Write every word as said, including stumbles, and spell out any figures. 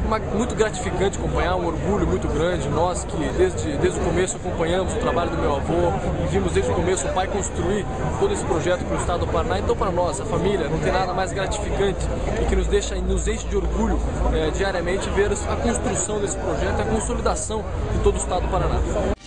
uma, muito gratificante acompanhar, um orgulho muito grande. Nós que desde, desde o começo acompanhamos o trabalho do meu avô e vimos desde o começo o pai construir todo esse projeto para o estado do Paraná. Então, para nós, a família, não tem nada mais gratificante e que nos deixa, nos enche de orgulho é, diariamente ver a construção desse projeto e a consolidação de todo o estado do Paraná.